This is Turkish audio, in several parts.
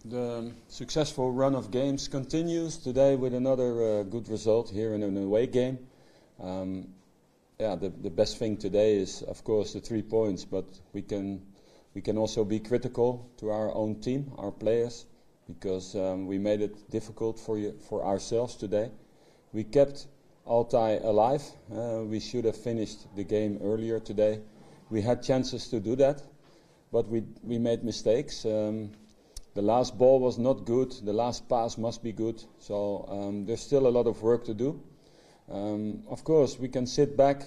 The successful run of games continues today with another good result here in an away game. The best thing today is, of course, the 3 points, but we can also be critical to our own team, our players, because we made it difficult for ourselves today. We kept Altai alive. We should have finished the game earlier today. We had chances to do that, but we made mistakes. The last ball was not good. The last pass must be good. So there's still a lot of work to do. Of course, we can sit back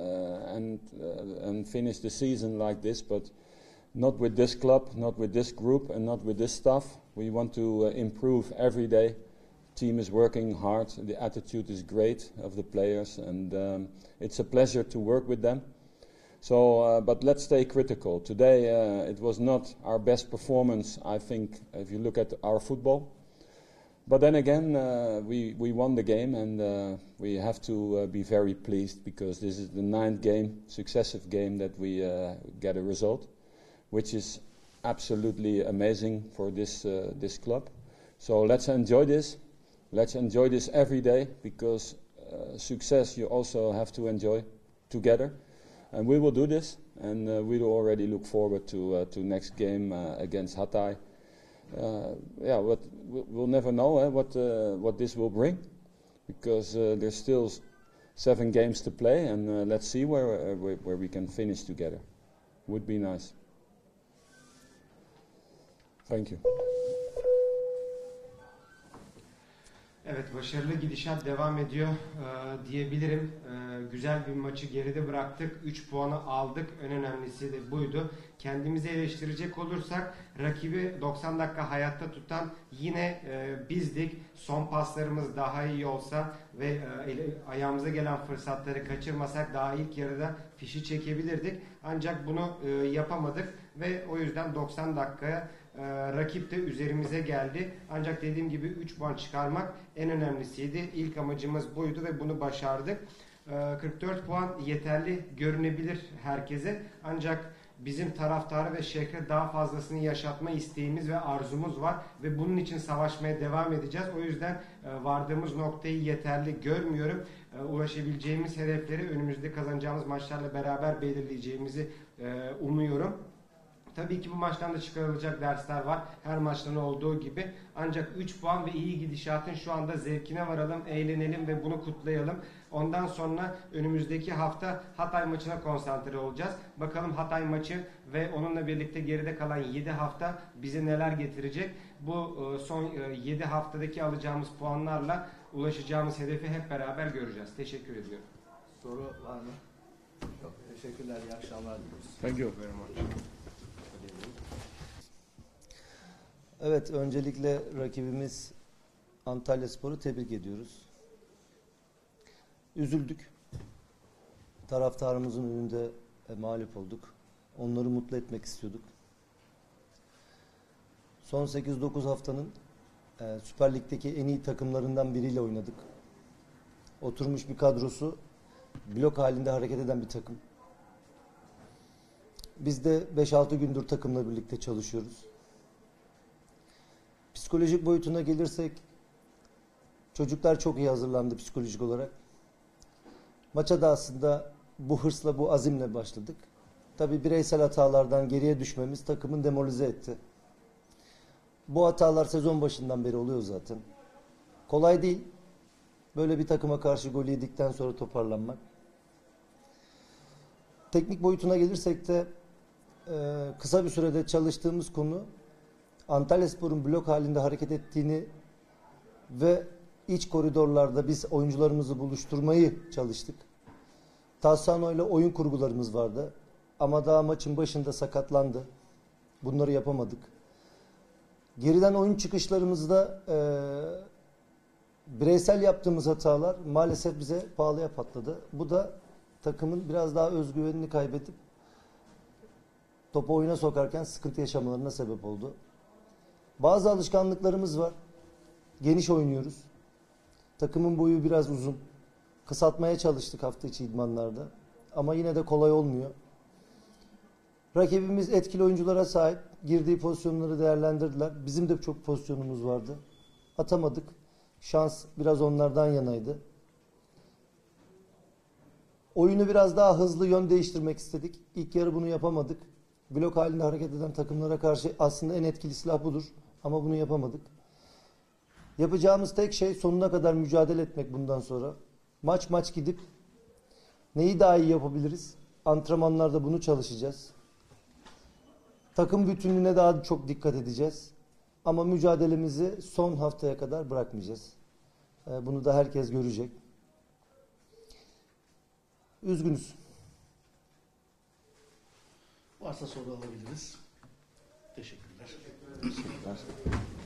and finish the season like this, but not with this club, not with this group, and not with this staff. We want to improve every day. The team is working hard. The attitude is great of the players, and it's a pleasure to work with them. So, but let's stay critical. Today, it was not our best performance, I think, if you look at our football. But then again, we won the game, and we have to be very pleased, because this is the 9th successive game that we get a result, which is absolutely amazing for this club. So let's enjoy this. Let's enjoy this every day, because success you also have to enjoy together. And we will do this, and we will already look forward to next game against Hatay. We'll never know what this will bring, because there's still 7 games to play, and let's see where we can finish together. Would be nice. Thank you. Evet, başarılı gidişat devam ediyor diyebilirim. Güzel bir maçı geride bıraktık. 3 puanı aldık. En önemlisi de buydu. Kendimizi eleştirecek olursak rakibi 90 dakika hayatta tutan yine bizdik. Son paslarımız daha iyi olsa ve ayağımıza gelen fırsatları kaçırmasak daha ilk yarıda fişi çekebilirdik. Ancak bunu yapamadık ve o yüzden 90 dakikaya rakip de üzerimize geldi. Ancak dediğim gibi 3 puan çıkarmak en önemlisiydi. İlk amacımız buydu ve bunu başardık. 44 puan yeterli görünebilir herkese. Ancak bizim taraftarı ve şehre daha fazlasını yaşatma isteğimiz ve arzumuz var. Ve bunun için savaşmaya devam edeceğiz. O yüzden vardığımız noktayı yeterli görmüyorum. Ulaşabileceğimiz hedefleri önümüzde kazanacağımız maçlarla beraber belirleyeceğimizi umuyorum. Tabii ki bu maçtan da çıkarılacak dersler var. Her maçtan olduğu gibi. Ancak 3 puan ve iyi gidişatın şu anda zevkine varalım, eğlenelim ve bunu kutlayalım. Ondan sonra önümüzdeki hafta Hatay maçına konsantre olacağız. Bakalım Hatay maçı ve onunla birlikte geride kalan 7 hafta bize neler getirecek. Bu son 7 haftadaki alacağımız puanlarla ulaşacağımız hedefi hep beraber göreceğiz. Teşekkür ediyorum. Soru var mı? Yok. Teşekkürler. İyi akşamlar diliyoruz. Thank you. Evet, öncelikle rakibimiz Antalyaspor'u tebrik ediyoruz. Üzüldük. Taraftarımızın önünde mağlup olduk. Onları mutlu etmek istiyorduk. Son 8-9 haftanın Süper Lig'deki en iyi takımlarından biriyle oynadık. Oturmuş bir kadrosu, blok halinde hareket eden bir takım. Biz de 5-6 gündür takımla birlikte çalışıyoruz. Psikolojik boyutuna gelirsek, çocuklar çok iyi hazırlandı psikolojik olarak. Maça da aslında bu hırsla, bu azimle başladık. Tabii bireysel hatalardan geriye düşmemiz takımın demoralize etti. Bu hatalar sezon başından beri oluyor zaten. Kolay değil. Böyle bir takıma karşı gol yedikten sonra toparlanmak. Teknik boyutuna gelirsek de kısa bir sürede çalıştığımız konu Antalyaspor'un blok halinde hareket ettiğini ve iç koridorlarda biz oyuncularımızı buluşturmayı çalıştık. Tassano ile oyun kurgularımız vardı. Ama daha maçın başında sakatlandı. Bunları yapamadık. Geriden oyun çıkışlarımızda bireysel yaptığımız hatalar maalesef bize pahalıya patladı. Bu da takımın biraz daha özgüvenini kaybedip topu oyuna sokarken sıkıntı yaşamalarına sebep oldu. Bazı alışkanlıklarımız var. Geniş oynuyoruz. Takımın boyu biraz uzun. Kısaltmaya çalıştık hafta içi idmanlarda. Ama yine de kolay olmuyor. Rakibimiz etkili oyunculara sahip. Girdiği pozisyonları değerlendirdiler. Bizim de çok pozisyonumuz vardı. Atamadık. Şans biraz onlardan yanaydı. Oyunu biraz daha hızlı yön değiştirmek istedik. İlk yarı bunu yapamadık. Blok halinde hareket eden takımlara karşı aslında en etkili silah budur. Ama bunu yapamadık. Yapacağımız tek şey sonuna kadar mücadele etmek bundan sonra. Maç maç gidip neyi daha iyi yapabiliriz? Antrenmanlarda bunu çalışacağız. Takım bütünlüğüne daha çok dikkat edeceğiz. Ama mücadelemizi son haftaya kadar bırakmayacağız. Bunu da herkes görecek. Üzgünüz. Varsa soru alabiliriz. Teşekkürler. Teşekkürler.